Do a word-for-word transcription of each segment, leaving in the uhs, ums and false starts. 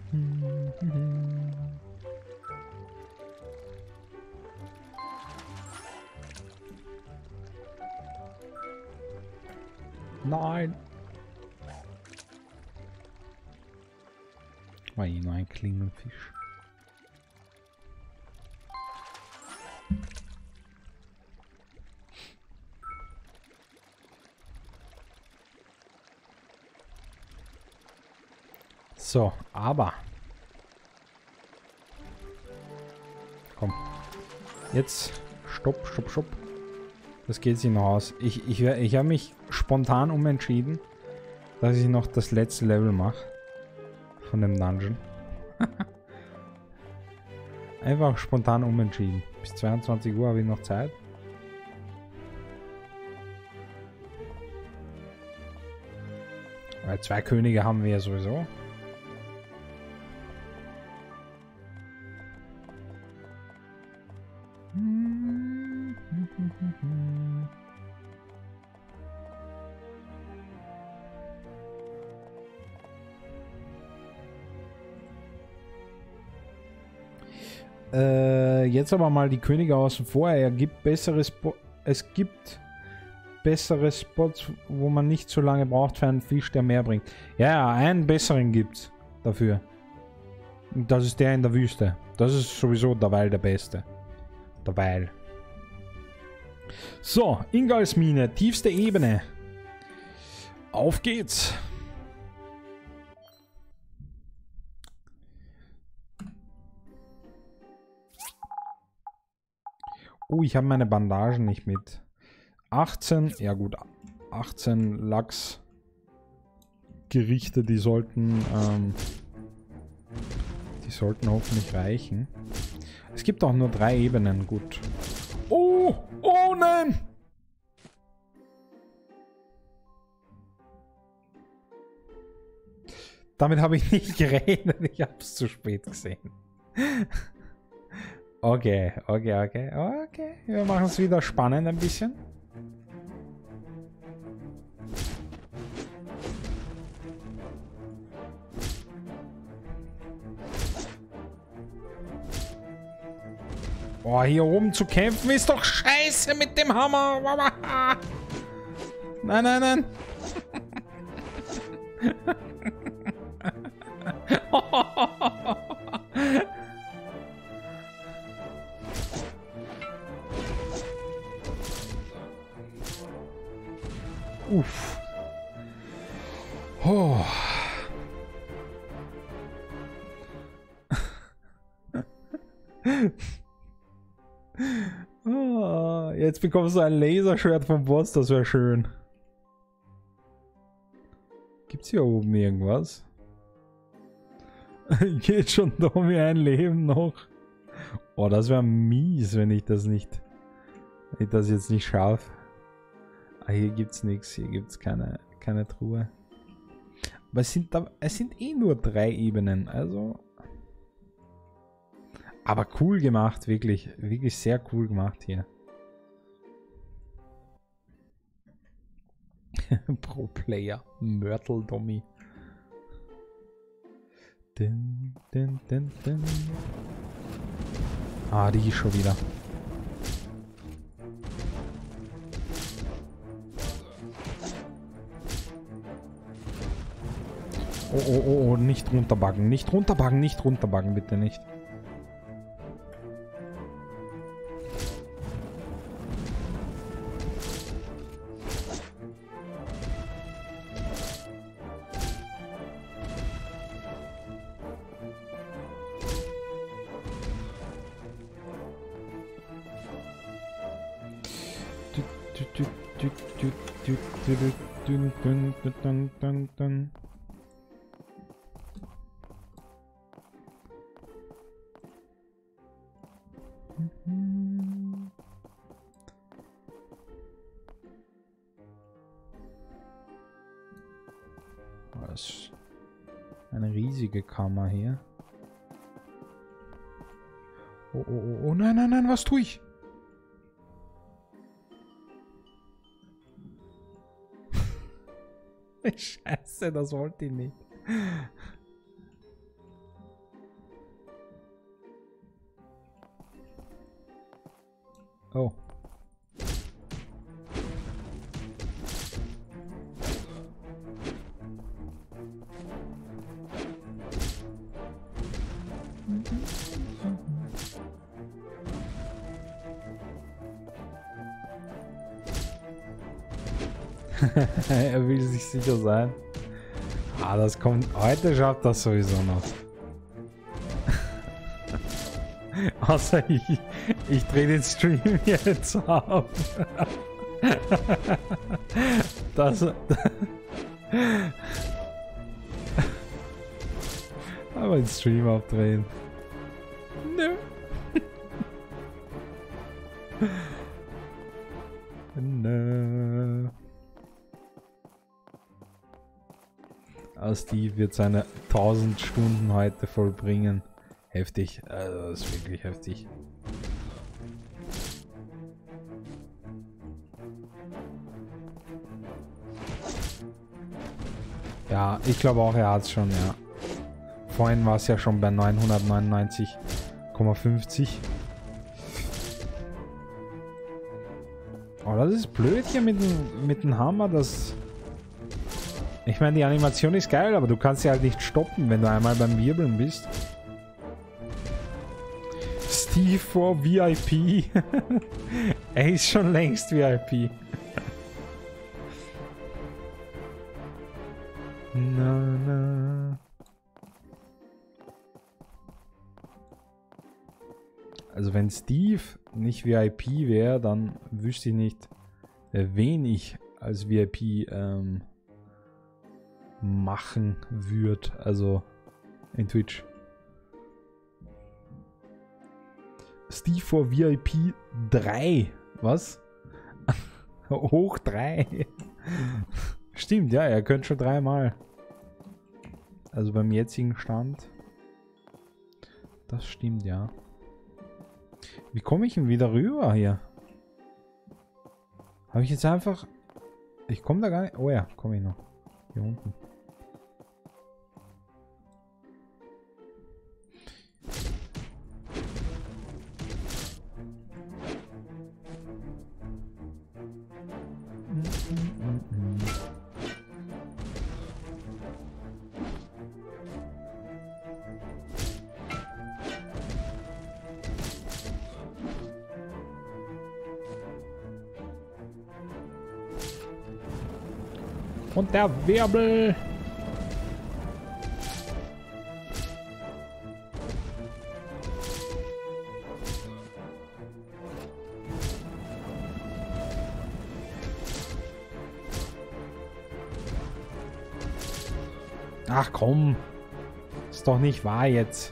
Nein. War eh nur ein Klingelfisch. So, aber. Komm. Jetzt. Stopp, stopp, stopp. Das geht sich noch aus. Ich, ich, ich habe mich spontan umentschieden, dass ich noch das letzte Level mache. Von dem Dungeon. Einfach spontan umentschieden. Bis zweiundzwanzig Uhr habe ich noch Zeit. Weil zwei Könige haben wir ja sowieso. Äh, jetzt aber mal die Könige außen vor. Er gibt bessere Spo es gibt bessere Spots, wo man nicht so lange braucht für einen Fisch, der mehr bringt. Ja, einen besseren gibt's dafür. Und das ist der in der Wüste. Das ist sowieso derweil der beste. Derweil. So, Ingalsmine, tiefste Ebene. Auf geht's. Oh, ich habe meine Bandagen nicht mit. achtzehn, ja gut, achtzehn Lachsgerichte, die sollten, ähm, die sollten hoffentlich reichen. Es gibt auch nur drei Ebenen, gut. Oh, oh nein! Damit habe ich nicht gerechnet, ich habe es zu spät gesehen. Okay, okay, okay, okay. Wir machen es wieder spannend ein bisschen. Boah, hier oben zu kämpfen ist doch scheiße mit dem Hammer. Nein, nein, nein. Uff. Oh. Oh, jetzt bekommst du ein Laserschwert vom Boss, das wäre schön. Gibt's hier oben irgendwas? Geht schon da mir ein Leben noch. Oh, das wäre mies, wenn ich das nicht, wenn ich das jetzt nicht schaffe. Ah, hier gibt's nichts, hier gibt's keine, keine Truhe. Aber es sind, da, es sind eh nur drei Ebenen, also. Aber cool gemacht, wirklich, wirklich sehr cool gemacht hier. Pro Player, Mörtel Dummy. Din, din, din, din. Ah, die schon wieder. Oh, oh, oh, oh, nicht runterbuggen, nicht runterbuggen, nicht runterbuggen, bitte nicht. Das ist eine riesige Kammer hier. Oh, oh, oh, oh, nein, nein, nein, was tue ich? Scheiße, das wollte ich nicht. Oh. Er will sich sicher sein. Ah, das kommt. Heute schafft das sowieso noch. Außer ich, ich drehe den Stream jetzt ab. Das. Aber den Stream abdrehen. Nö. Nö. Aber Steve wird seine tausend Stunden heute vollbringen. Heftig. Also das ist wirklich heftig. Ja, ich glaube auch, er hat es schon, ja. Vorhin war es ja schon bei neunhundertneunundneunzig Komma fünfzig. Oh, das ist blöd hier mit dem, mit dem Hammer, das... Ich meine, die Animation ist geil, aber du kannst sie halt nicht stoppen, wenn du einmal beim Wirbeln bist. Steve for V I P. Er ist schon längst V I P. Na, na. Also wenn Steve nicht V I P wäre, dann wüsste ich nicht, wen ich als V I P ähm, machen würde. Also in Twitch. Steve for V I P drei. Was? Hoch drei. Stimmt, ja, er könnte schon dreimal. Also beim jetzigen Stand. Das stimmt, ja. Wie komme ich denn wieder rüber hier? Habe ich jetzt einfach... Ich komme da gar nicht... Oh ja, komme ich noch. Hier unten. Und der Wirbel. Ach komm. Ist doch nicht wahr jetzt.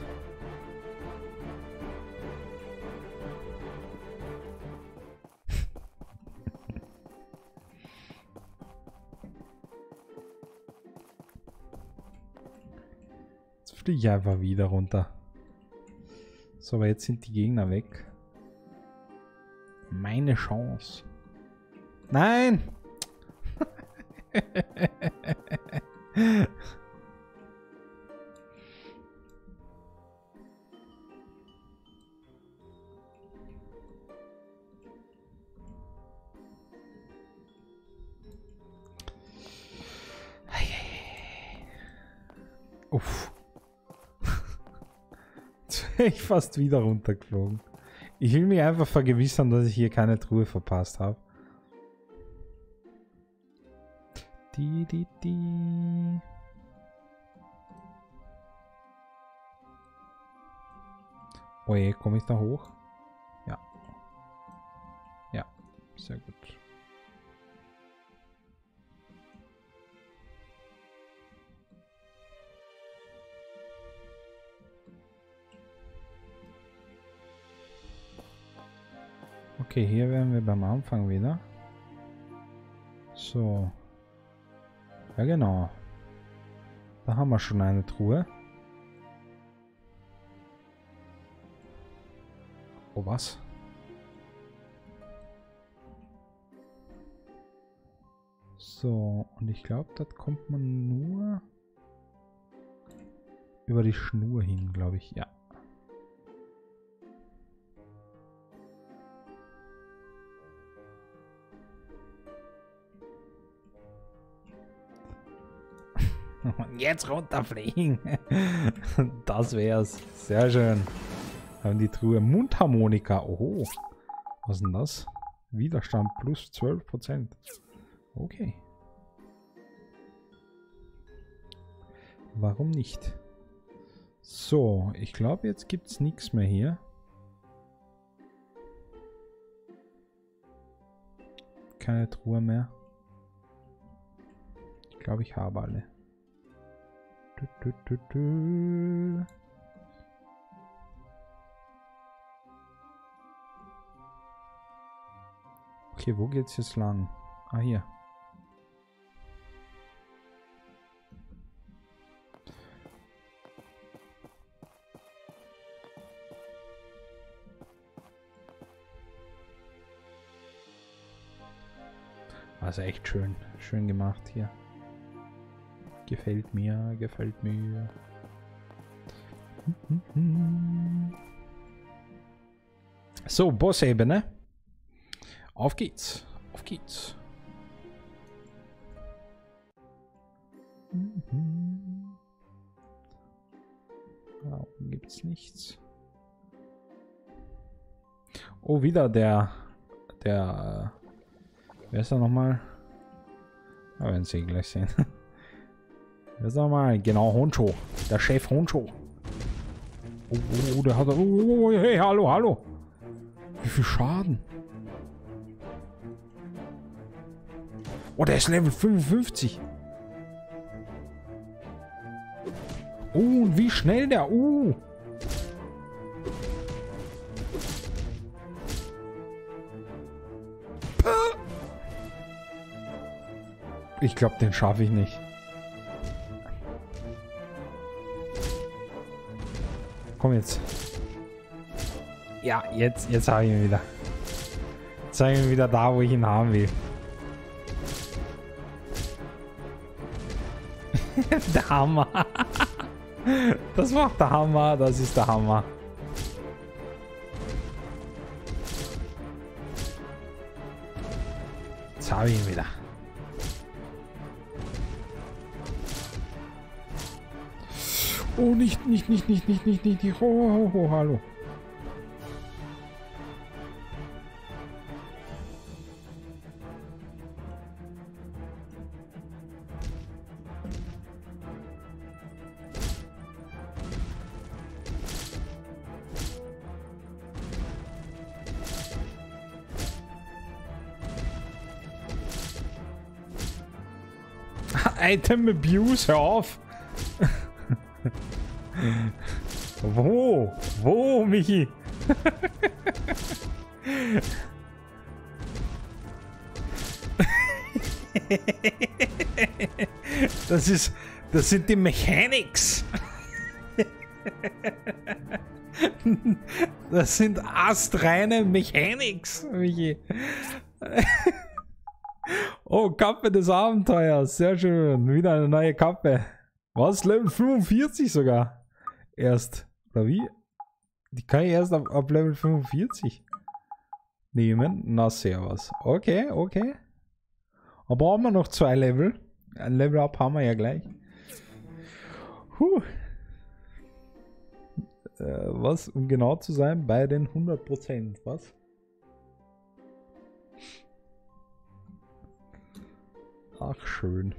Ich einfach wieder runter. So, aber jetzt sind die Gegner weg. Meine Chance. Nein! Uff. Ich fast wieder runtergeflogen. Ich will mich einfach vergewissern, dass ich hier keine Truhe verpasst habe. Die, die, die. Oh je, komme ich da hoch? Ja. Ja, sehr gut. Okay, hier wären wir beim Anfang wieder. So. Ja, genau. Da haben wir schon eine Truhe. Oh, was? So, und ich glaube, dort kommt man nur über die Schnur hin, glaube ich. Ja. Jetzt runterfliegen. Das wär's. Sehr schön. Haben die Truhe. Mundharmonika. Oho. Was ist denn das? Widerstand plus zwölf Prozent. Okay. Warum nicht? So, ich glaube, jetzt gibt es nichts mehr hier. Keine Truhe mehr. Ich glaube, ich habe alle. Du, du, du, du. Okay, wo geht's jetzt lang? Ah, hier. Also echt schön. Schön gemacht hier. Gefällt mir, gefällt mir. So, Bossebene. Auf geht's. Auf geht's. Da oben gibt's nichts. Oh, wieder der... Der... Wer ist er nochmal? Ja, werden Sie gleich sehen. Wer ist er nochmal? Genau, Honcho. Der Chef Honcho. Oh, oh, der hat... Oh, oh, hey, hallo, hallo. Wie viel Schaden? Oh, der ist Level fünfundfünfzig. Oh, und wie schnell der... Uh. Ich glaube, den schaffe ich nicht. Komm jetzt. Ja, jetzt, jetzt habe ich ihn wieder. Jetzt habe ich ihn wieder da, wo ich ihn haben will. Der Hammer. Das macht der Hammer. Das ist der Hammer. Jetzt habe ich ihn wieder. Oh, nicht, nicht, nicht, nicht, nicht, nicht, nicht, nicht. Oh, oh, oh, hallo. Item Abuse, hör auf. Wo? Wo, Michi? Das ist... Das sind die Mechanics. Das sind astreine Mechanics, Michi. Oh, Kappe des Abenteuers. Sehr schön. Wieder eine neue Kappe. Was? Level fünfundvierzig sogar? Erst. Oder wie? Die kann ich erst ab, ab Level fünfundvierzig nehmen. Na, servus. Okay, okay. Aber brauchen wir noch zwei Level. Ein Level Up haben wir ja gleich. Puh. Äh, was? Um genau zu sein, bei den hundert Prozent. Was? Ach, schön.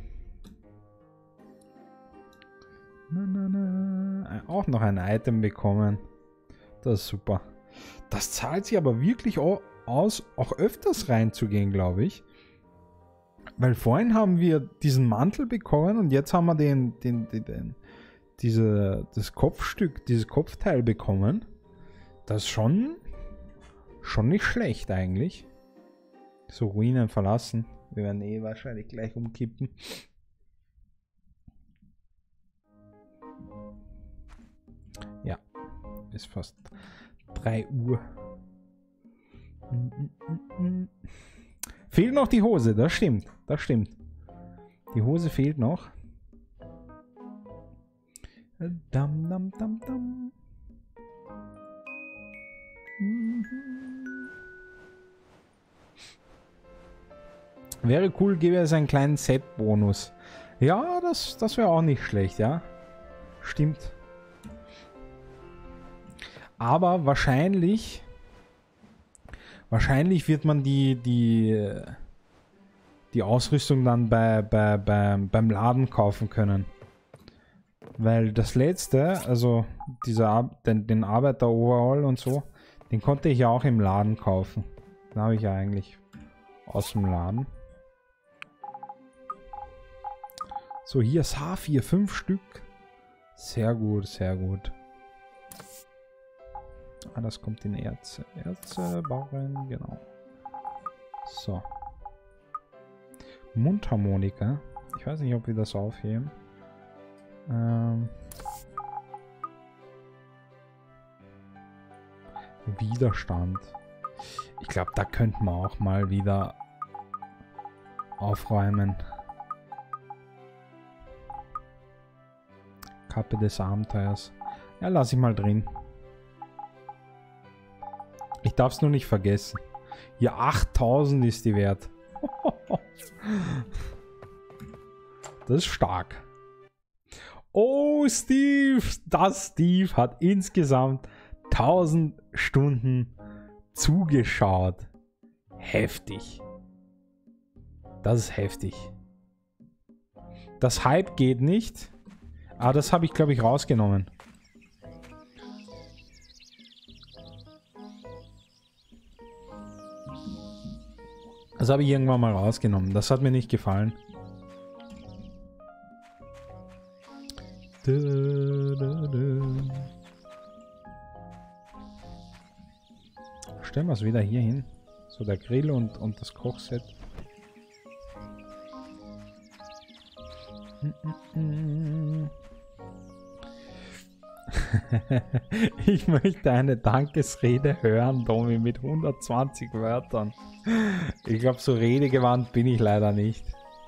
Na, na, na. Auch noch ein Item bekommen. Das ist super. Das zahlt sich aber wirklich aus, auch öfters reinzugehen, glaube ich. Weil vorhin haben wir diesen Mantel bekommen und jetzt haben wir den, den, den, den diese, das Kopfstück, dieses Kopfteil bekommen. Das ist schon, schon nicht schlecht eigentlich. So, Ruinen verlassen. Wir werden eh wahrscheinlich gleich umkippen. Ja, ist fast drei Uhr. Fehlt noch die Hose, das stimmt. Das stimmt. Die Hose fehlt noch. Dam, dam, dam, dam. Wäre cool, gäbe es einen kleinen Set-Bonus. Ja, das, das wäre auch nicht schlecht, ja. Stimmt. Aber wahrscheinlich... Wahrscheinlich wird man die, die, die Ausrüstung dann bei, bei, bei, beim Laden kaufen können. Weil das letzte, also dieser, den, den Arbeiter-Overall und so, den konnte ich ja auch im Laden kaufen. Den habe ich ja eigentlich aus dem Laden. So, hier Saphir, fünf Stück. Sehr gut, sehr gut. Ah, das kommt in Erze. Erze, Barren, genau. So. Mundharmonika. Ich weiß nicht, ob wir das aufheben. Ähm. Widerstand. Ich glaube, da könnten wir auch mal wieder aufräumen. Kappe des Abenteuers. Ja, lass ich mal drin. Ich darf es nur nicht vergessen. Ja, achttausend ist die wert. Das ist stark. Oh, Steve! Das Steve hat insgesamt tausend Stunden zugeschaut. Heftig. Das ist heftig. Das Hype geht nicht. Ah, das habe ich, glaube ich, rausgenommen. Das habe ich irgendwann mal rausgenommen. Das hat mir nicht gefallen. Stellen wir es wieder hier hin. So, der Grill und, und das Kochset. Ich möchte eine Dankesrede hören, Domi, mit hundertzwanzig Wörtern. Ich glaube, so redegewandt bin ich leider nicht.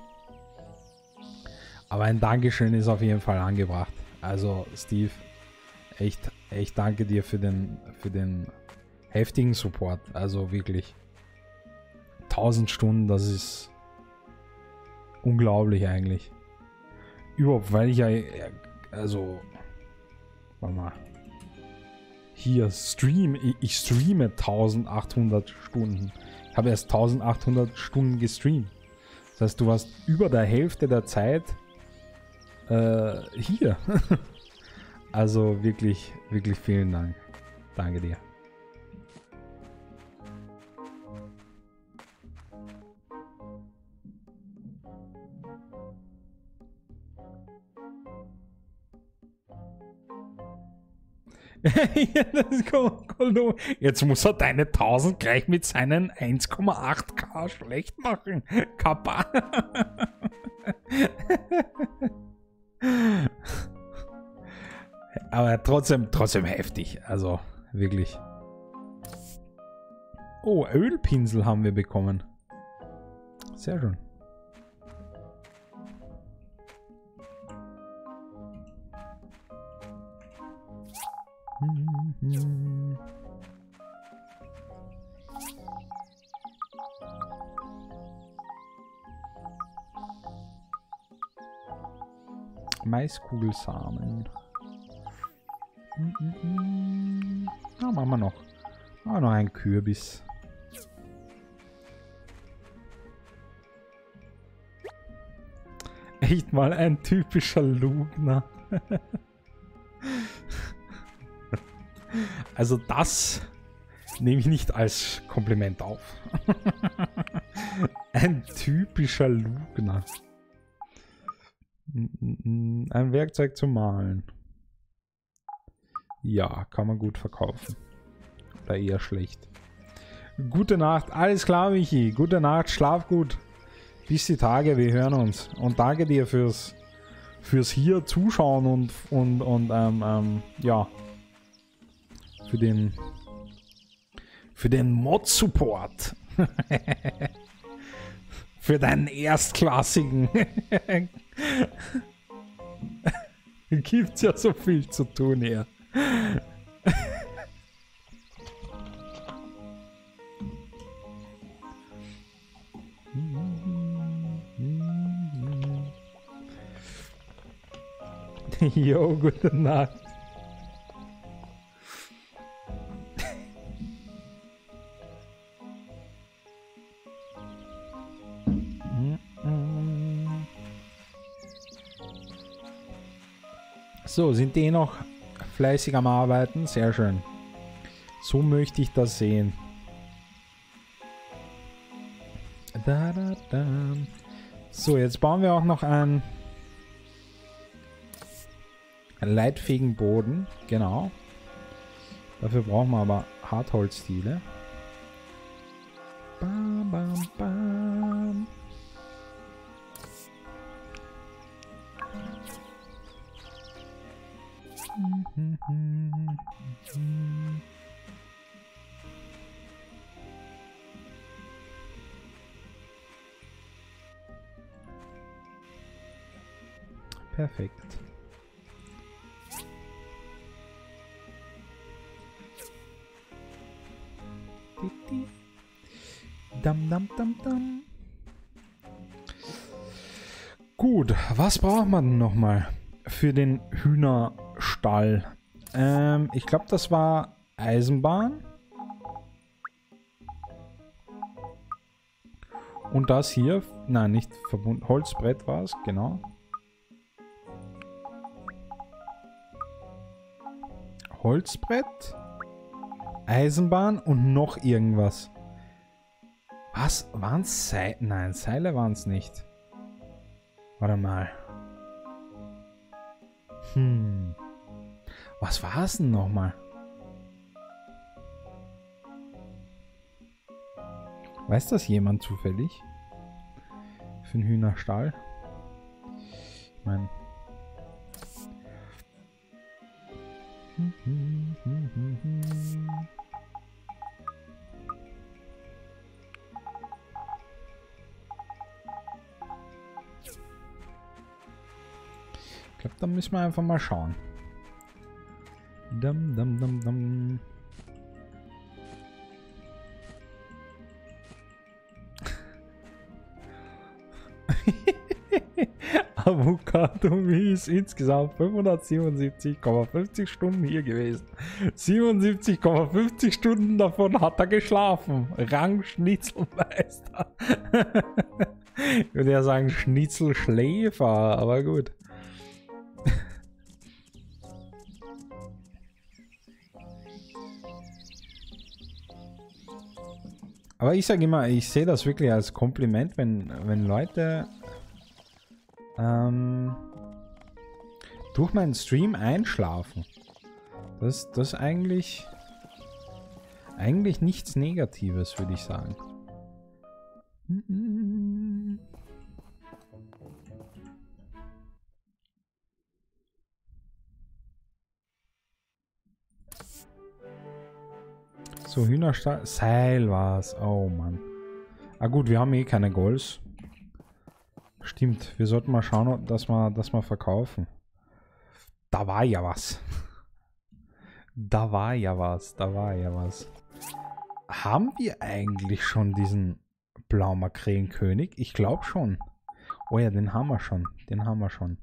Aber ein Dankeschön ist auf jeden Fall angebracht. Also, Steve, echt, echt danke dir für den, für den heftigen Support. Also wirklich. tausend Stunden, das ist unglaublich eigentlich. Überhaupt, weil ich ja, also, warte mal. Hier, Stream, ich, ich streame eintausendachthundert Stunden. Ich habe erst eintausendachthundert Stunden gestreamt. Das heißt, du warst über der Hälfte der Zeit äh, hier. Also wirklich, wirklich vielen Dank. Danke dir. Jetzt muss er deine tausend gleich mit seinen eins Komma acht K schlecht machen. Kappa. Aber trotzdem, trotzdem heftig. Also, wirklich. Oh, Ölpinsel haben wir bekommen. Sehr schön. Mhm. Maiskugelsamen. Mhm. Ah, machen wir noch. Ah, noch ein Kürbis. Echt mal ein typischer Lugner. Also das nehme ich nicht als Kompliment auf. Ein typischer Lugner. Ein Werkzeug zum Malen. Ja, kann man gut verkaufen. Oder eher schlecht. Gute Nacht. Alles klar, Michi. Gute Nacht. Schlaf gut. Bis die Tage. Wir hören uns. Und danke dir fürs fürs hier zuschauen und und und ähm, ähm, ja. Für den für den Mod-Support. Für deinen erstklassigen. Gibt's ja so viel zu tun hier. Jo, gute Nacht. So, sind die noch fleißig am Arbeiten? Sehr schön. So möchte ich das sehen. Da, da, da. So, jetzt bauen wir auch noch einen, einen leitfähigen Boden. Genau. Dafür brauchen wir aber Hartholzdiele. Bam, bam, bam. Perfekt. Dam, dam, dam, dam. Gut, was braucht man denn nochmal für den Hühnerstall? Ähm, ich glaube, das war Eisenbahn. Und das hier, nein, nicht verbunden, Holzbrett war es, genau. Holzbrett, Eisenbahn und noch irgendwas. Was? Waren es Seile? Nein, Seile waren es nicht. Warte mal. Hm. Was war es denn nochmal? Weiß das jemand zufällig? Für einen Hühnerstall? Ich meine... Ich glaube, da müssen wir einfach mal schauen. Dum, dum, dum, dum. Avocado ist insgesamt fünfhundertsiebenundsiebzig Komma fünfzig Stunden hier gewesen. siebenundsiebzig Komma fünfzig Stunden davon hat er geschlafen. Rang Schnitzelmeister. Ich würde ja sagen Schnitzelschläfer, aber gut. Aber ich sage immer, ich sehe das wirklich als Kompliment, wenn, wenn Leute ähm, durch meinen Stream einschlafen. Das, das ist eigentlich, eigentlich nichts Negatives, würde ich sagen. So, Hühnerstall. Seil war's. Oh Mann. Ah gut, wir haben eh keine Golds. Stimmt, wir sollten mal schauen, dass wir das mal verkaufen. Da war ja was. Da war ja was. Da war ja was. Haben wir eigentlich schon diesen Blaumakrelenkönig? Ich glaube schon. Oh ja, den haben wir schon. Den haben wir schon.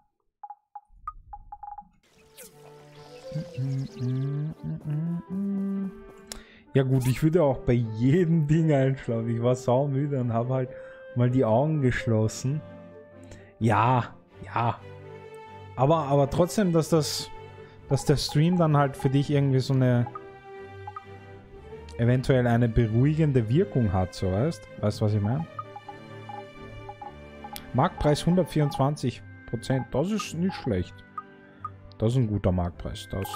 Ja gut, ich würde auch bei jedem Ding einschlafen. Ich war saumüde und habe halt mal die Augen geschlossen. Ja, ja. Aber, aber trotzdem, dass das, dass der Stream dann halt für dich irgendwie so eine, eventuell eine beruhigende Wirkung hat, so weißt. Weißt du, was ich meine? Marktpreis hundertvierundzwanzig Prozent, das ist nicht schlecht. Das ist ein guter Marktpreis. Das,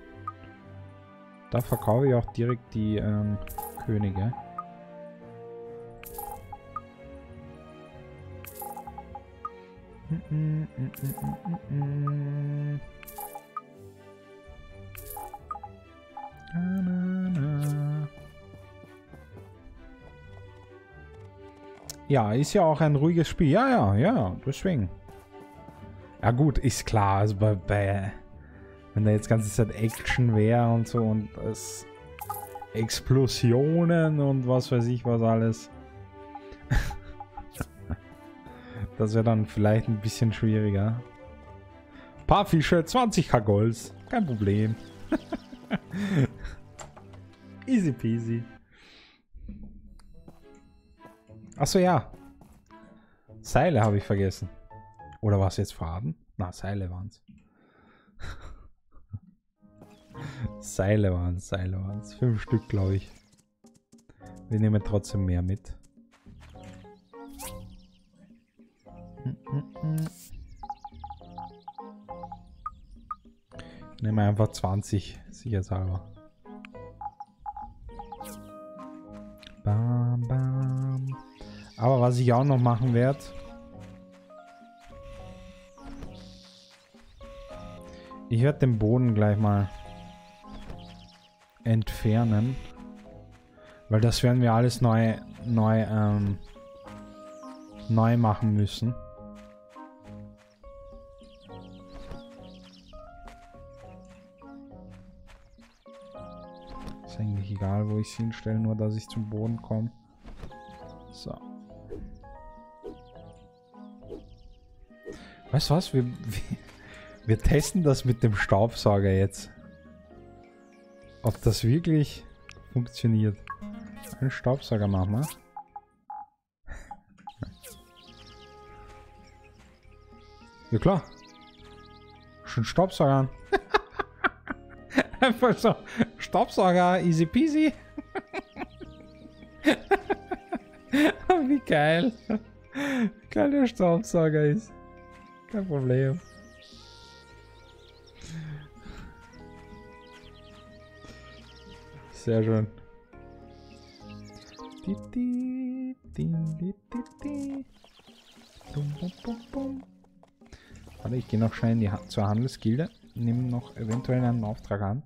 da verkaufe ich auch direkt die ähm, Könige. Mm, mm, mm, mm, mm. Na, na, na. Ja, ist ja auch ein ruhiges Spiel. Ja, ja, ja, deswegen. Ja gut, ist klar. Also bei, bei wenn da jetzt ganze Zeit Action wäre und so und es Explosionen und was weiß ich was alles. Das wäre dann vielleicht ein bisschen schwieriger. Paar Fische, zwanzig K Golds. Kein Problem. Easy peasy. Achso, ja. Seile habe ich vergessen. Oder war es jetzt Faden? Na, Seile waren es. Seile waren es, Seile waren es. Fünf Stück, glaube ich. Wir nehmen trotzdem mehr mit. Nehmen wir einfach zwanzig, sicherheitshalber. Bam, bam. Aber was ich auch noch machen werde, ich werde den Boden gleich mal entfernen, weil das werden wir alles neu, neu, ähm, neu machen müssen. Ist eigentlich egal, wo ich es hinstelle, nur dass ich zum Boden komme. So. Weißt du was? Wir, wir, wir testen das mit dem Staubsauger jetzt. Ob das wirklich funktioniert. Einen Staubsauger machen wir. Ja klar. Schon Staubsauger an. Einfach so. Staubsauger, easy peasy. Wie geil. Wie geil der Staubsauger ist. Kein Problem. Sehr schön. Warte, ich gehe noch schnell in die ha zur Handelsgilde. Nehme noch eventuell einen Auftrag an.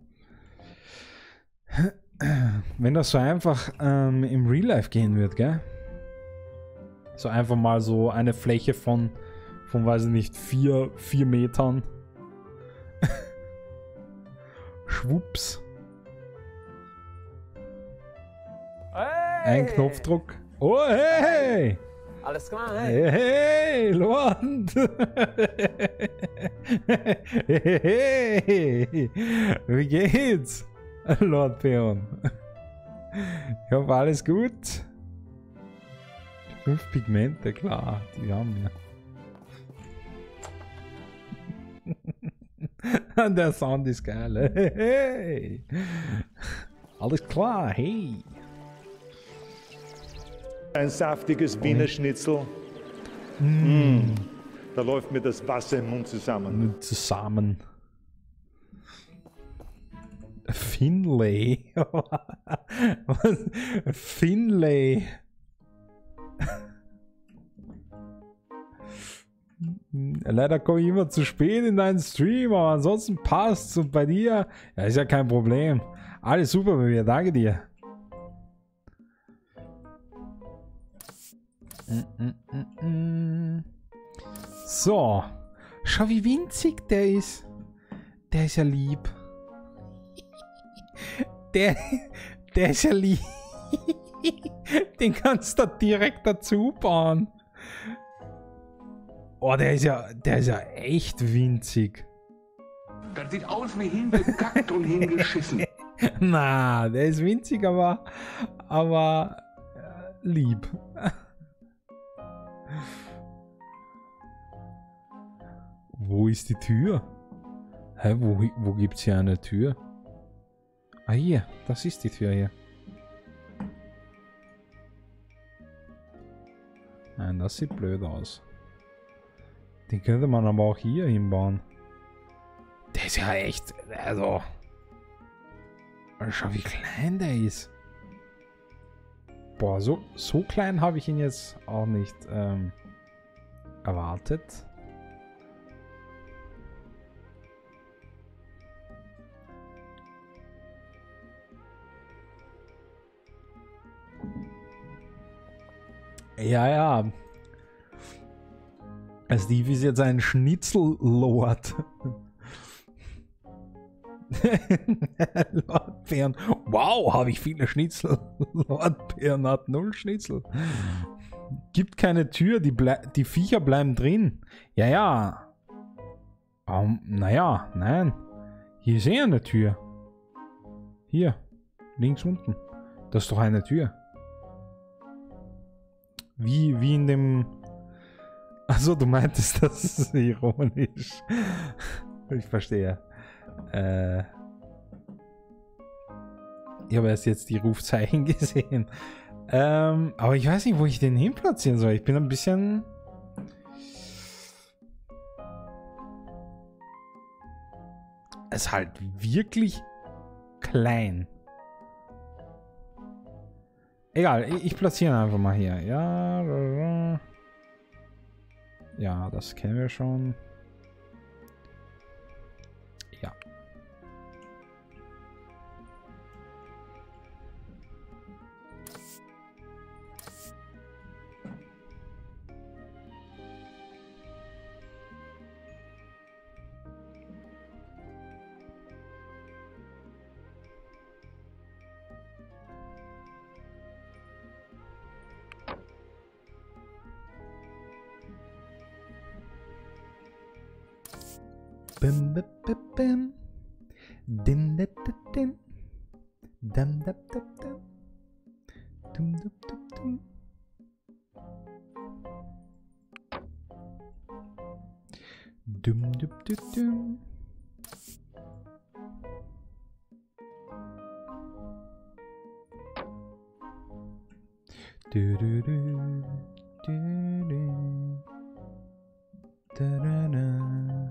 Wenn das so einfach ähm, im Real Life gehen wird, gell? So einfach mal so eine Fläche von, von weiß ich nicht, vier, vier Metern. Schwupps. Hey! Ein Knopfdruck. Oh, hey! Alles klar, hey! Hey, hey, Lord! Hey, hey, wie geht's? Lord Peon. Ich hoffe, alles gut. Fünf Pigmente, klar, die haben wir. Der Sound ist geil. Hey, hey. Alles klar, hey. Ein saftiges Wiener Schnitzel. Mm. Mm. Da läuft mir das Wasser im Mund zusammen. Zusammen. Finlay. Was? Finlay. Leider komme ich immer zu spät in deinen Stream, aber ansonsten passt's. Und bei dir, ja, ist ja kein Problem. Alles super bei mir, danke dir. So. Schau, wie winzig der ist. Der ist ja lieb. Der, der ist ja lieb. Den kannst du direkt dazu bauen. Oh, der ist ja, der ist ja echt winzig. Das sieht aus wie hingekackt und hingeschissen. Na, der ist winzig, aber, aber äh, lieb. Wo ist die Tür? Hä, wo, wo gibt's hier eine Tür? Ah, hier, das ist die Tür hier. Nein, das sieht blöd aus. Den könnte man aber auch hier hinbauen. Der ist ja echt, also... Schau, wie klein der ist. Boah, so, so klein habe ich ihn jetzt auch nicht ähm, erwartet. Ja, ja. Steve ist jetzt ein Schnitzellord. Lord Bären. Wow, habe ich viele Schnitzel. Lord Bären hat null Schnitzel. Gibt keine Tür, die, die Viecher bleiben drin. Ja, ja. Um, naja, nein. Hier ist eh eine Tür. Hier. Links unten. Das ist doch eine Tür. Wie, wie in dem... Achso, du meintest, das ist ironisch. Ich verstehe. Äh... Ich habe erst jetzt die Rufzeichen gesehen. Ähm, aber ich weiß nicht, wo ich den hin platzieren soll. Ich bin ein bisschen... Es ist halt wirklich klein. Egal, ich, ich platziere einfach mal hier. Ja, ja, das kennen wir schon. Ja. Bim, bim, bim, bim. Dim, dim, dim, dim. Dum, dum, dum, dum. Dum, dum, dum, dum. Dum, dum, dum, dum. Du, du, du, du, du. Da, da, da.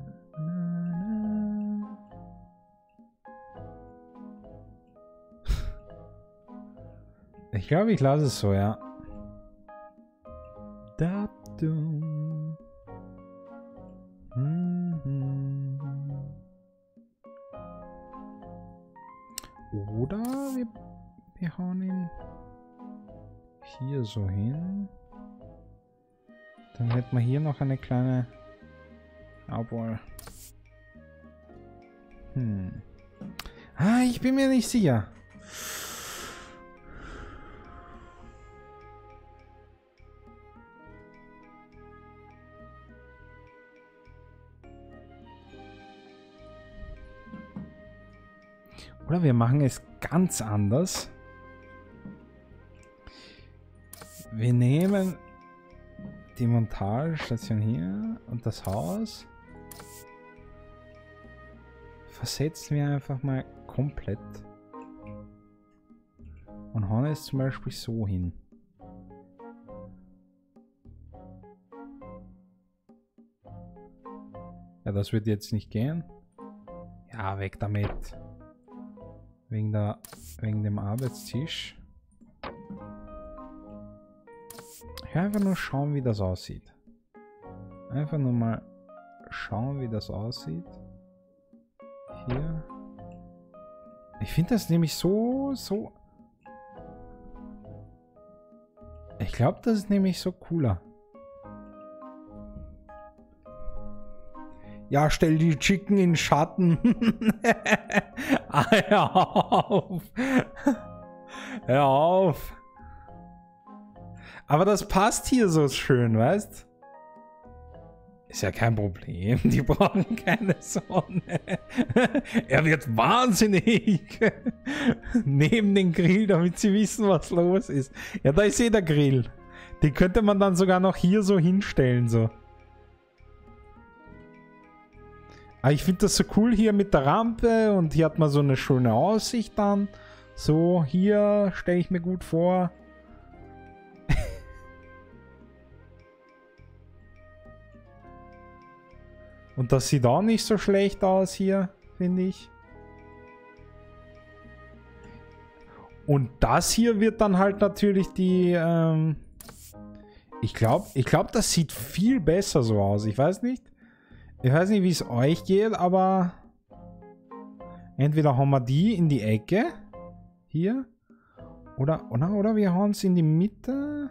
Ich glaube, ich lasse es so, ja. Da, du. Mhm. Oder wir, wir hauen ihn hier so hin. Dann hätten wir hier noch eine kleine... Obwohl... Hm. Ah, ich bin mir nicht sicher. Oder wir machen es ganz anders. Wir nehmen die Montagestation hier und das Haus. Versetzen wir einfach mal komplett. Und hauen es zum Beispiel so hin. Ja, das wird jetzt nicht gehen. Ja, weg damit. Wegen der, wegen dem Arbeitstisch. Ich will einfach nur schauen, wie das aussieht. Einfach nur mal schauen, wie das aussieht. Hier. Ich finde das nämlich so, so... Ich glaube, das ist nämlich so cooler. Ja, stell die Chicken in Schatten. Ah, hör auf. Hör auf. Aber das passt hier so schön, weißt? Ist ja kein Problem. Die brauchen keine Sonne. Er wird wahnsinnig. Neben den Grill, damit sie wissen, was los ist. Ja, da ist eh der Grill. Den könnte man dann sogar noch hier so hinstellen, so. Aber ich finde das so cool hier mit der Rampe und hier hat man so eine schöne Aussicht dann. So, hier stelle ich mir gut vor. Und das sieht auch nicht so schlecht aus hier, finde ich. Und das hier wird dann halt natürlich die... Ähm ich glaube, ich glaube, das sieht viel besser so aus. Ich weiß nicht. Ich weiß nicht, wie es euch geht, aber entweder haben wir die in die Ecke hier oder oder, oder wir hauen es in die Mitte.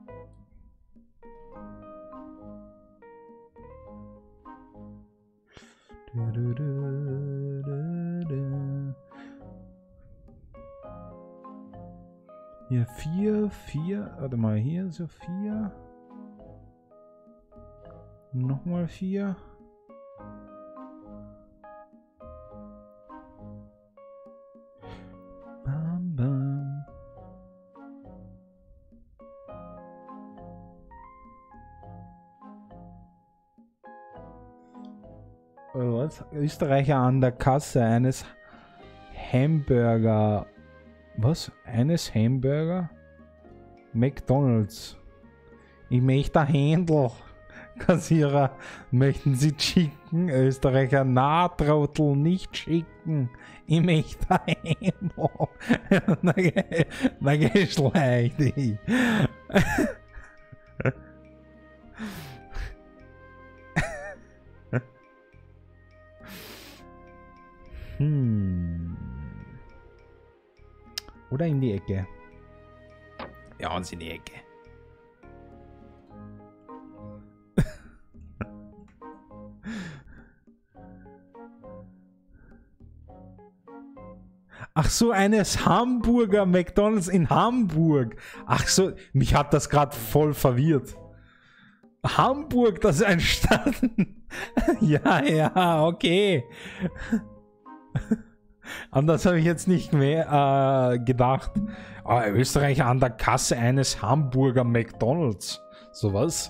Hier vier, vier, warte mal, hier so vier. Nochmal vier. Was? Österreicher an der Kasse eines Hamburger. Was? Eines Hamburger? McDonalds. Ich möchte ein Händel. Kassierer, möchten Sie Chicken? Österreicher, na, Trottel, nicht Chicken. Ich möchte ein Händel. Na, ge na geschleicht dich. Hm. Oder in die Ecke. Ja, uns in die Ecke. Ach so, eines Hamburger McDonalds in Hamburg. Ach so, mich hat das gerade voll verwirrt. Hamburg, das ist ein Stadt. Ja, ja, okay. An das habe ich jetzt nicht mehr äh, gedacht. Oh, Österreicher an der Kasse eines Hamburger McDonalds. Sowas.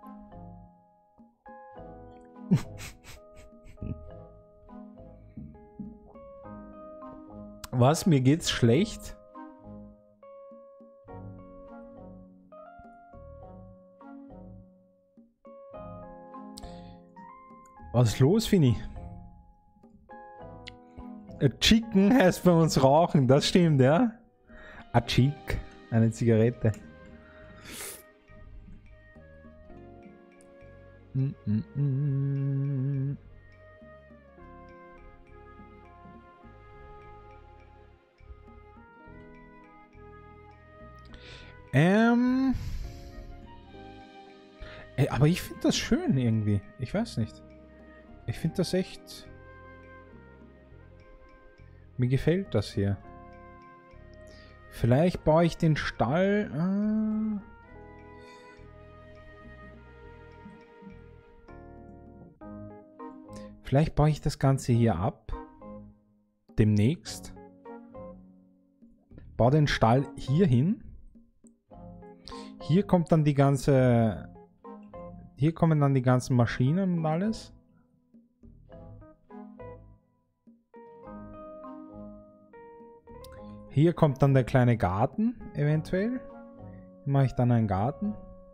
Was? Mir geht's schlecht? Was ist los, Fini? A Chicken heißt bei uns rauchen, das stimmt, ja? A Chick, eine Zigarette. Mm -mm -mm. Ähm. Ey, aber ich finde das schön irgendwie. Ich weiß nicht. Ich finde das echt. Mir gefällt das hier. Vielleicht baue ich den Stall. Äh Vielleicht baue ich das Ganze hier ab. Demnächst. Baue den Stall hier hin. Hier kommt dann die ganze... Hier kommen dann die ganzen Maschinen und alles. Hier kommt dann der kleine Garten, eventuell. Hier mache ich dann einen Garten.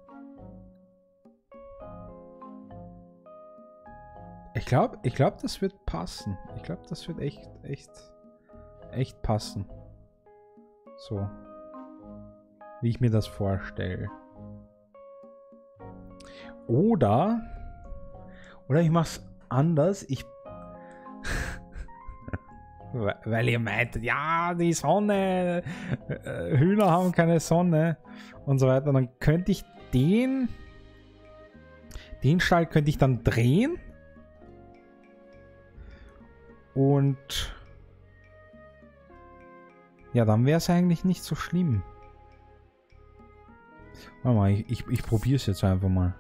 Ich glaube, ich glaube, das wird passen. Ich glaube, das wird echt, echt, echt passen. So. Wie ich mir das vorstelle. Oder, oder ich mache es anders. Ich, weil ihr meintet, ja, die Sonne, Hühner haben keine Sonne und so weiter. Dann könnte ich den, den Stall könnte ich dann drehen. Und ja, dann wäre es eigentlich nicht so schlimm. Warte mal, ich, ich, ich probiere es jetzt einfach mal.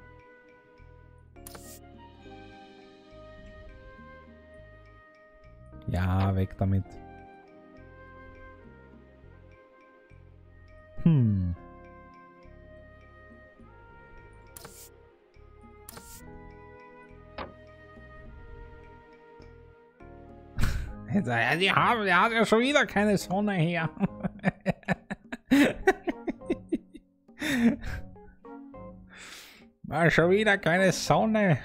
Ja, weg damit. Hm. Jetzt, ja, die haben, die hat ja schon wieder keine Sonne hier. War schon wieder keine Sonne.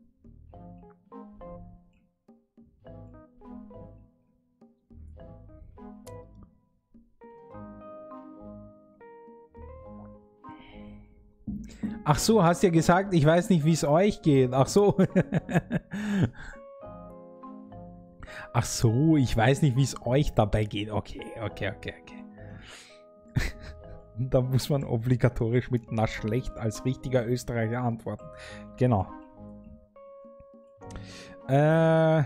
Ach so, hast ja gesagt, ich weiß nicht, wie es euch geht. Ach so. Ach so, ich weiß nicht, wie es euch dabei geht. Okay, okay, okay, okay. Da muss man obligatorisch mit na schlecht als richtiger Österreicher antworten. Genau. Äh.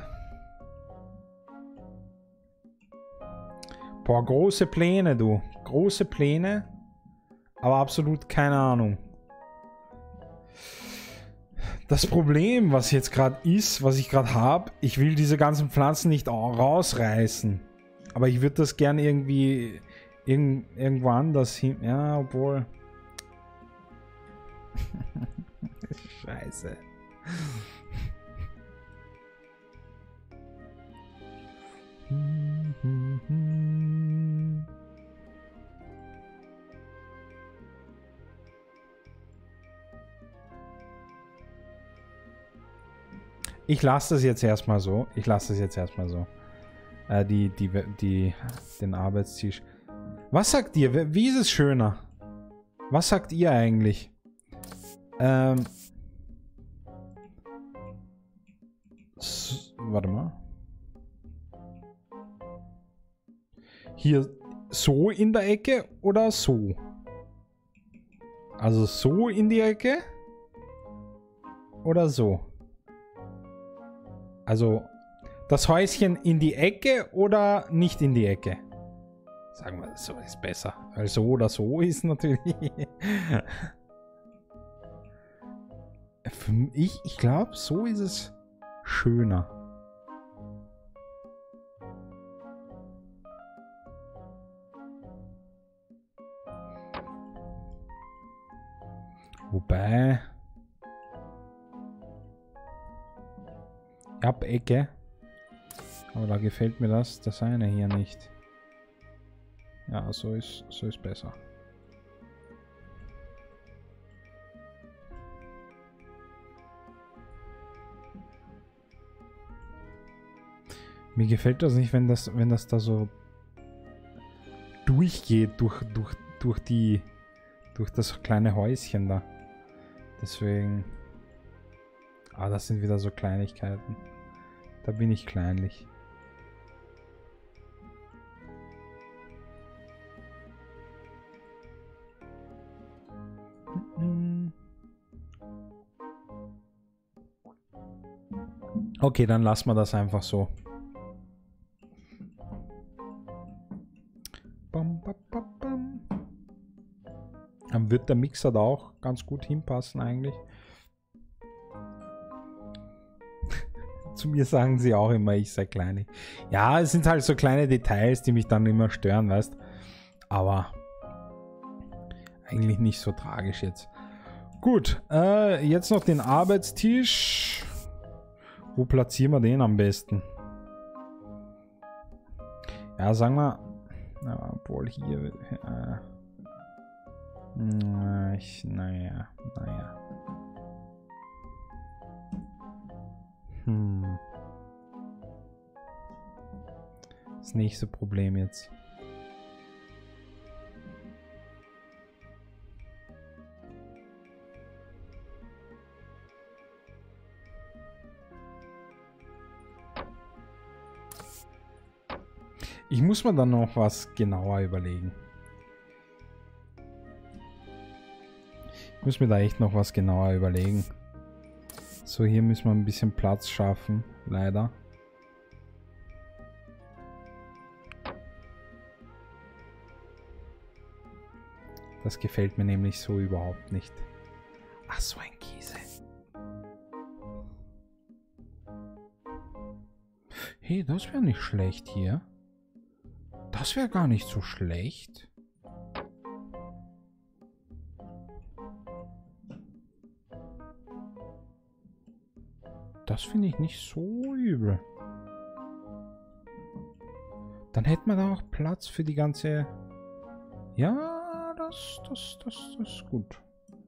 Boah, große Pläne, du. Große Pläne. Aber absolut keine Ahnung. Das Problem, was jetzt gerade ist, was ich gerade habe, ich will diese ganzen Pflanzen nicht rausreißen. Aber ich würde das gerne irgendwie irg irgendwo anders hin... Ja, obwohl... Scheiße. Ich lasse das jetzt erstmal so. Ich lasse das jetzt erstmal so. Äh, die, die, die, den Arbeitstisch. Was sagt ihr? Wie ist es schöner? Was sagt ihr eigentlich? Ähm. S warte mal. Hier so in der Ecke oder so? Also so in die Ecke? Oder so? Also das Häuschen in die Ecke oder nicht in die Ecke? Sagen wir, so ist besser. Weil so oder so ist natürlich... ich ich glaube, so ist es schöner. Wobei... Ich hab Ecke. Aber da gefällt mir das, das eine hier nicht. Ja, so ist, so ist besser. Mir gefällt das nicht, wenn das, wenn das da so durchgeht durch, durch, durch die, durch das kleine Häuschen da. Deswegen. Ah, das sind wieder so Kleinigkeiten. Da bin ich kleinlich. Okay, dann lassen wir das einfach so. Bam, bam, bam, bam. Dann wird der Mixer da auch ganz gut hinpassen eigentlich. Zu mir sagen sie auch immer, ich sei klein. Ja, es sind halt so kleine Details, die mich dann immer stören, weißt. Aber eigentlich nicht so tragisch jetzt. Gut, äh, jetzt noch den Arbeitstisch. Wo platzieren wir den am besten? Ja, sagen wir... Na, obwohl hier... Äh, na, ich, naja, naja. Hm. Das nächste Problem jetzt. Ich muss mir dann noch was genauer überlegen. Ich muss mir da echt noch was genauer überlegen. So, hier müssen wir ein bisschen Platz schaffen, leider. Das gefällt mir nämlich so überhaupt nicht. Ach, so ein Käse. Hey, das wäre nicht schlecht hier. Das wäre gar nicht so schlecht. Das finde ich nicht so übel. Dann hätten wir da auch Platz für die ganze... Ja, das, das, das, das ist gut.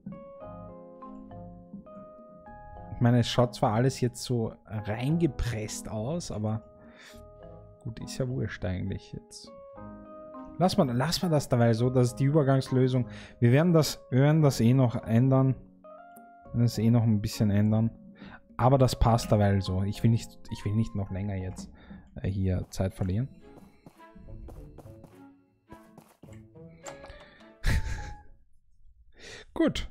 Ich meine, es schaut zwar alles jetzt so reingepresst aus, aber gut, ist ja wurscht eigentlich jetzt. Lass mal, lass mal das dabei so, das ist die Übergangslösung. Wir werden das, wir werden das eh noch ändern. Wir werden das eh noch ein bisschen ändern. Aber das passt dabei so. Ich will nicht, ich will nicht noch länger jetzt äh, hier Zeit verlieren. Gut.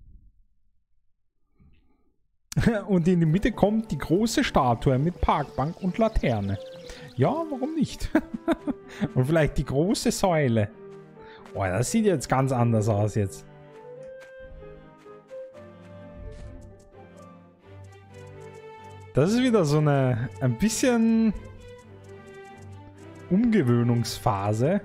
Und in die Mitte kommt die große Statue mit Parkbank und Laterne. Ja, warum nicht? Und vielleicht die große Säule. Oh, das sieht jetzt ganz anders aus jetzt. Das ist wieder so eine ein bisschen Umgewöhnungsphase.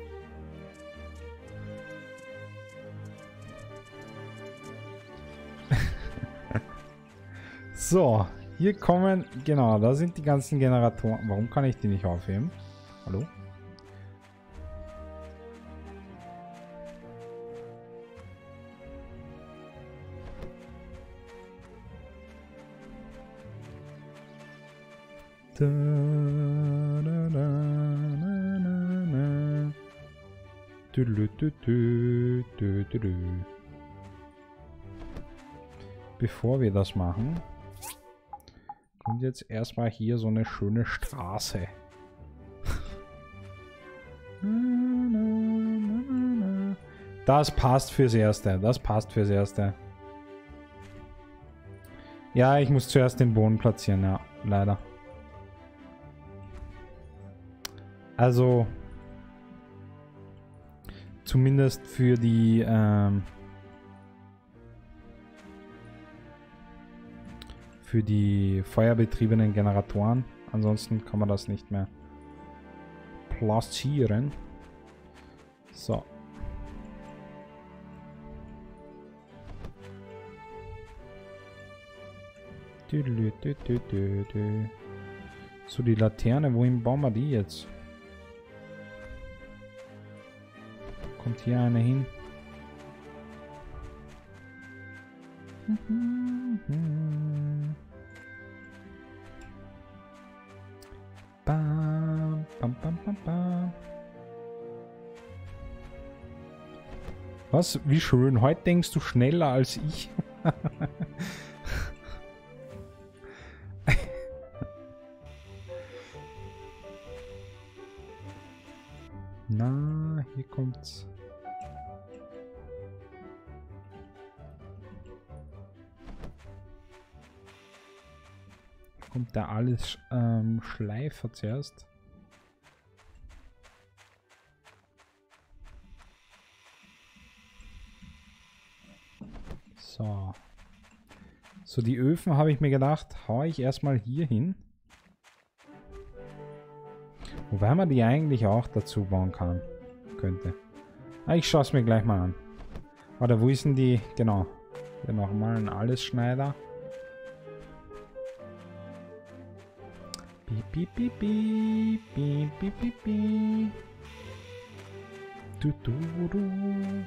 So, hier kommen, genau, da sind die ganzen Generatoren. Warum kann ich die nicht aufheben? Hallo? Da, da, da, na, na, na. Du, du, du, du, du, du, du. Bevor wir das machen, kommt jetzt erstmal hier so eine schöne Straße. Das passt fürs Erste. Das passt fürs Erste. Ja, ich muss zuerst den Boden platzieren, ja, leider. Also zumindest für die ähm, für die feuerbetriebenen Generatoren. Ansonsten kann man das nicht mehr platzieren. So. Du, du, du, du, du, du. So, die Laterne, wohin bauen wir die jetzt? Kommt hier eine hin? Bam, bam, bam, bam, bam. Was? Wie schön. Heute denkst du schneller als ich. Na, hier kommt's. Kommt da alles ähm, Schleifer zuerst. So. So, die Öfen habe ich mir gedacht, hau ich erstmal hier hin. Wobei man die eigentlich auch dazu bauen kann. Könnte. Ah, ich schaue es mir gleich mal an. Warte, wo ist denn die? Genau. Hier nochmal ein Allesschneider. Piep, piep, piep, piep, piep, piep, piep, piep. Du, du, du.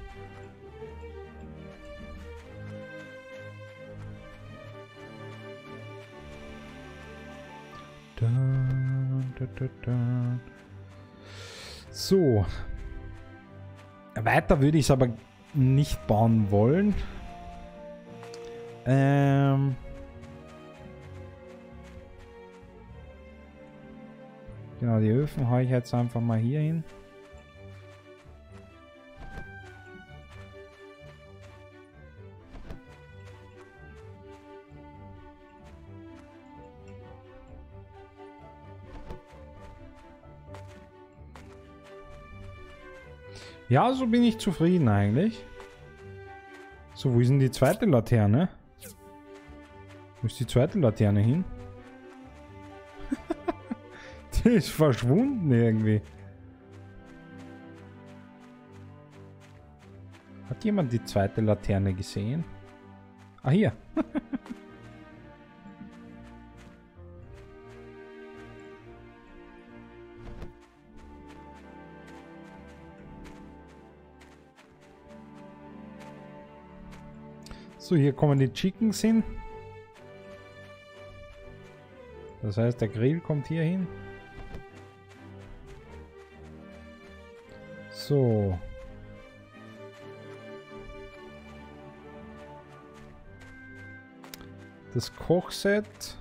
Da, da, da, da. So. Weiter würde ich es aber nicht bauen wollen. Ähm. Genau, die Öfen haue ich jetzt einfach mal hier hin. Ja, so bin ich zufrieden eigentlich. So, wo ist denn die zweite Laterne? Wo ist die zweite Laterne hin? Die ist verschwunden irgendwie. Hat jemand die zweite Laterne gesehen? Ah, hier. So, hier kommen die Chickens hin. Das heißt, der Grill kommt hier hin. So. Das Kochset.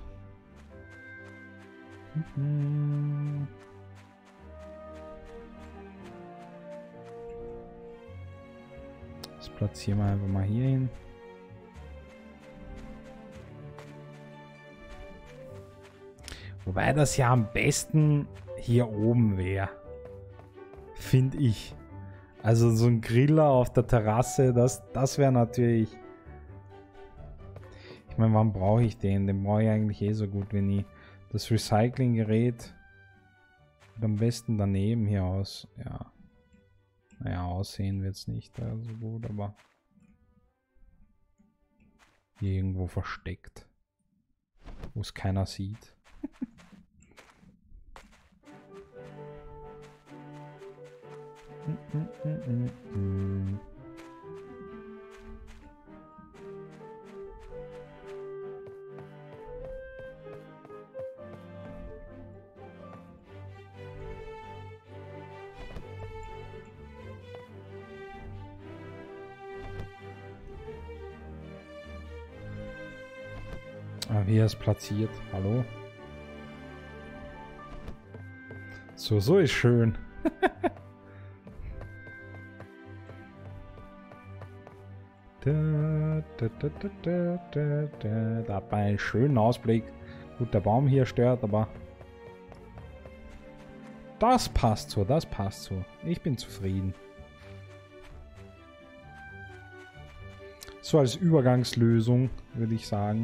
Mhm. Das platzieren wir einfach mal hier hin. Wobei das ja am besten hier oben wäre. Finde ich. Also so ein Griller auf der Terrasse, das, das wäre natürlich... Ich meine, wann brauche ich den? Den brauche ich eigentlich eh so gut wie nie. Das Recyclinggerät sieht am besten daneben hier aus. Ja. Naja, aussehen wird es nicht so also gut, aber... Hier irgendwo versteckt. Wo es keiner sieht. mm, mm, mm, mm. Ah, wie er es platziert. Hallo? So, so ist schön. da, da, da, da, da, da, da. Da hat man einen schönen Ausblick. Gut, der Baum hier stört, aber das passt so, das passt so. Ich bin zufrieden. So als Übergangslösung, würde ich sagen.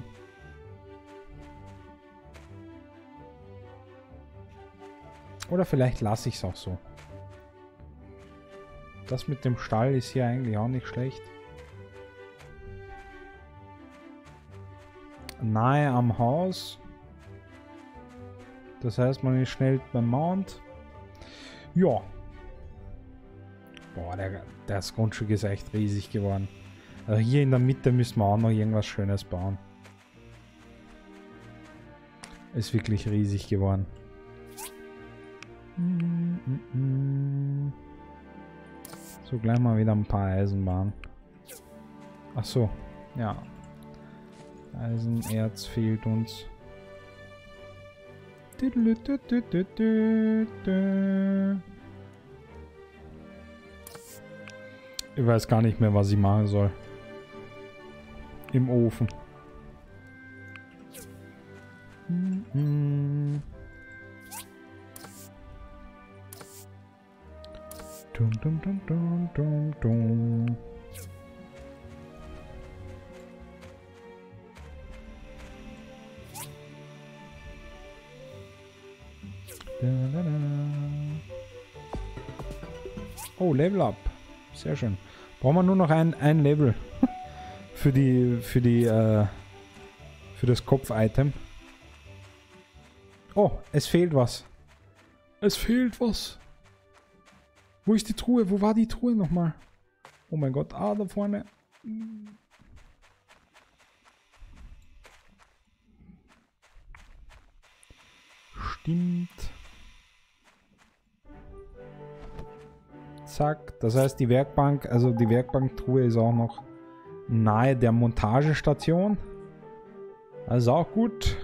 Oder vielleicht lasse ich es auch so. Das mit dem Stall ist hier eigentlich auch nicht schlecht. Nahe am Haus. Das heißt, man ist schnell beim Mount. Ja. Boah, der, das Grundstück ist echt riesig geworden. Also hier in der Mitte müssen wir auch noch irgendwas Schönes bauen. Ist wirklich riesig geworden. So, gleich mal wieder ein paar Eisenbahnen. Ach so, ja. Eisenerz fehlt uns. Ich weiß gar nicht mehr, was ich machen soll. Im Ofen. Dum, dum, dum, dum, dum, dum. Da, da, da. Oh, Level Up. Sehr schön. Brauchen wir nur noch ein, ein Level für die für die äh, für das Kopf-Item. Oh, es fehlt was. Es fehlt was. Wo ist die Truhe? Wo war die Truhe nochmal? Oh mein Gott, ah, da vorne. Stimmt. Zack, das heißt die Werkbank, also die Werkbanktruhe ist auch noch nahe der Montagestation. Also auch gut.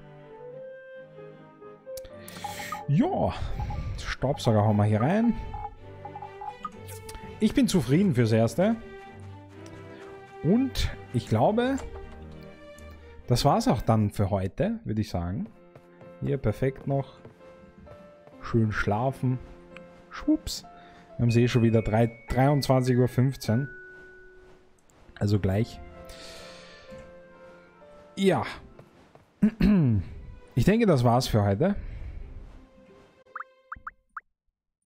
Ja, Staubsauger hauen wir hier rein. Ich bin zufrieden fürs Erste. Und ich glaube, das war's auch dann für heute, würde ich sagen. Hier perfekt noch. Schön schlafen. Schwupps. Wir haben es eh schon wieder dreiundzwanzig Uhr fünfzehn. Also gleich. Ja. Ich denke, das war's für heute.